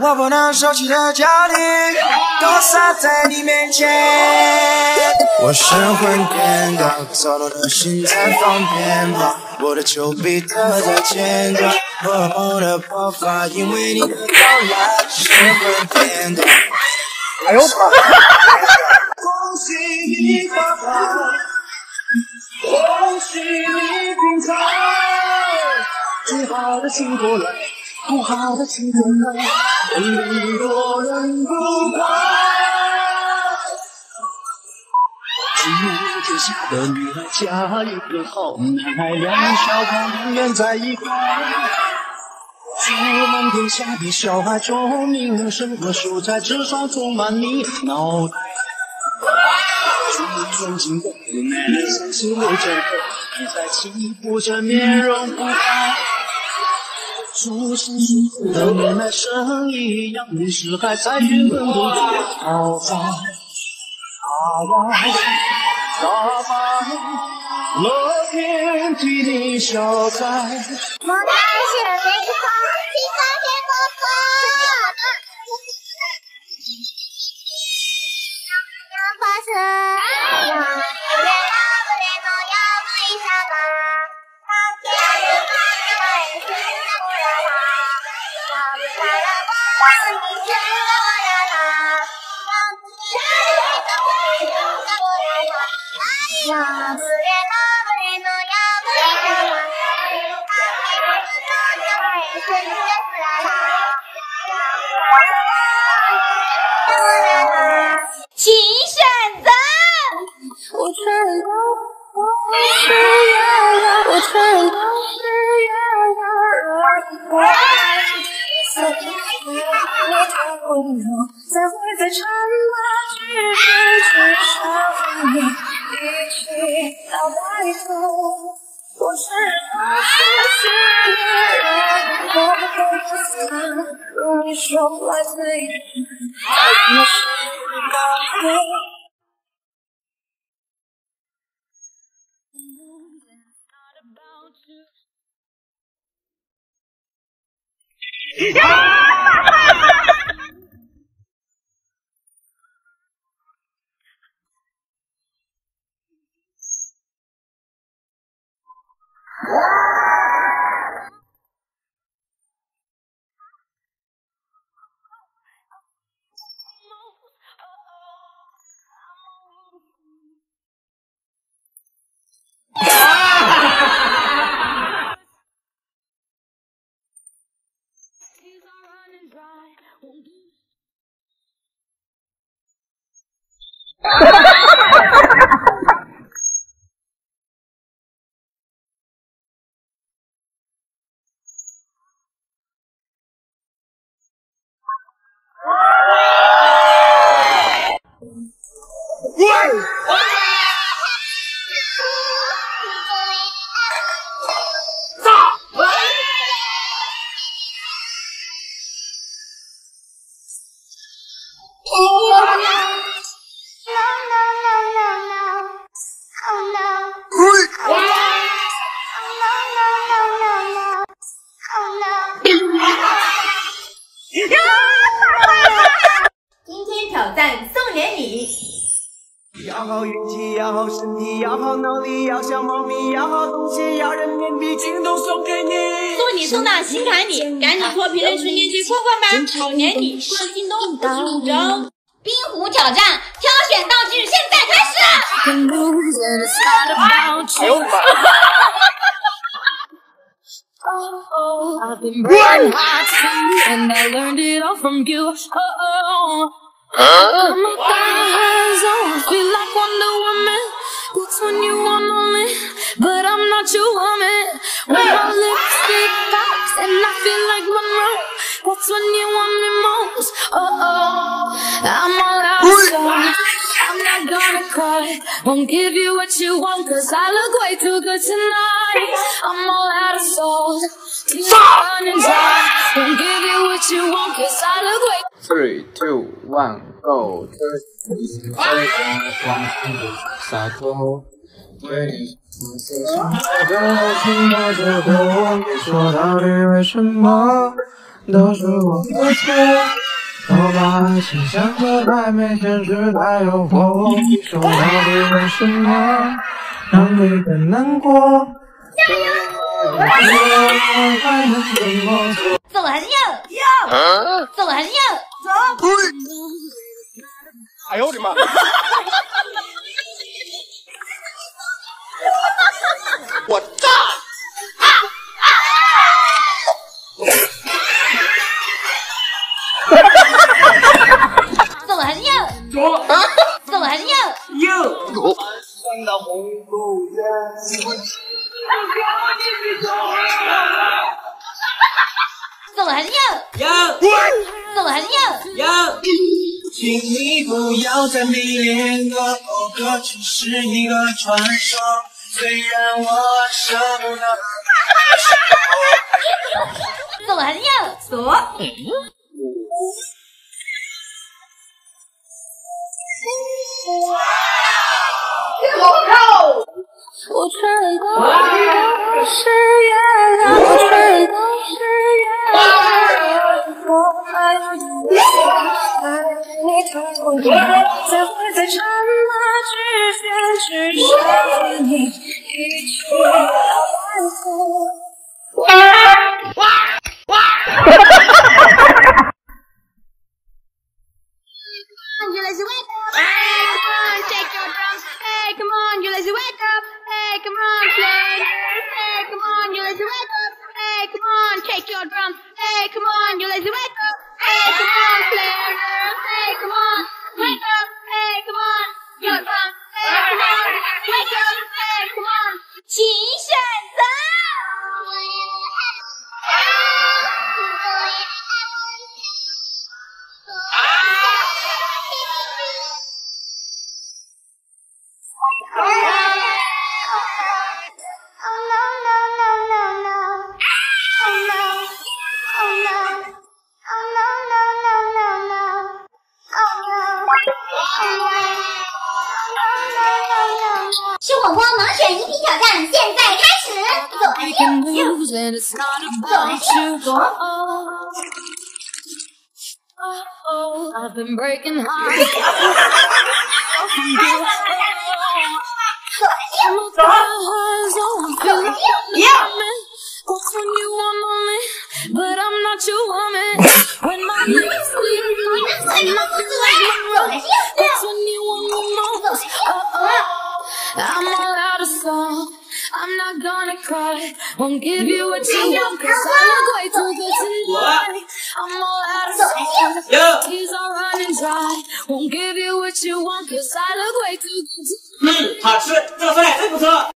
我不能收起的焦虑，都洒在你面前。我神魂颠倒，躁动的心在放鞭炮，我的丘比特在前端，荷尔蒙的爆发，因为你的到来，神魂颠倒。 哎呦我！ 恭喜你发财，恭喜你精彩，最好的请过来。不好的请走开，很多人不快。只愿天下的女孩嫁一个好男孩，两小口永远在一块。祝满天下的小孩中，名人生活蔬菜，智商充满你脑袋。祝尊敬的女人36整头，你在起伏着面容不改。祝幸福的年来生意扬名四海，在军人中豪放大方，乐天替你消灾。 我的是没错，请发现我错。要发生，要不然不能弄，要为什么？要是发生，是不让他，要不他让我，你是我让他，要不是你的回头，不让他，要不然不能弄，要为什么？请选择。我承认都是缘分，我承认都是缘分。我爱所以我太温柔，才会在沉默之中至少你一起到白头。我承认都是缘分，我不会如你说来对，我是高贵。 今天挑战送人礼， 要好运气，要好身体，要好脑力，要小猫咪，要好东西，要人面币，尽都送给你。 送你送到心坎里，赶紧脱贫的瞬间去破罐吧！好年礼，关京东55周。冰壶挑战，挑选道具，现在开始。 哎呦我妈！ I've been breaking hearts too, and I learned it all from you. Got my thighs on, feel like Wonder Woman. That's when you wanna live, but I'm not your woman. When my lipstick pops and I feel like Monroe, that's when you want me most. I'm all out of sorts. I'm not gonna cry. Won't give you what you want, 'cause I look way too good tonight. I'm all out of salt. Tears running dry. Won't give you what you want, 'cause I look way. 3, 2, 1, go！ 往心里洒脱，对你我的心爱着过，你说到底为什么？ 都是我的错。都把爱情像个暧昧，现实太诱惑。说到底为什么让你更难过？加油！还能怎么做？ 走还是要？走还是要？走！ 哎呦我的妈！我炸！ 走还是要？ 走！ 走还是要？ 走！ 走还是要？走还是要？ 请你不要再迷恋个偶个，只是一个传说。虽然我舍不得。 走还是要？走。 我全都是月亮，我全都是月亮，我爱你太过分，才会在刹那之间只剩你一句晚 You lazy wake up, hey, come on, shake your drums, hey, come on, you lazy wake up, hey, come on, players, hey, come on, you lazy wake up, hey, come on, shake your drums, hey, come on, you lazy wake up, hey, come on, players, hey, come on, wake up, hey, come on, your drums, hey, come on, wake up, hey, come on, 请选择。吃火锅盲选饮品挑战，现在开始！走还是要？走还是要？ I've been breaking hearts. That's when you want me, but I'm not your woman. When my lips speak, I'm not like that's when you want me most. I'm all out of song. I'm not gonna cry. Won't give you what you want, 'cause I look way too good tonight. I'm all out of song. Tears are running dry. Won't give you what you want, 'cause I look way too good tonight. 好吃，这个酸奶真不错。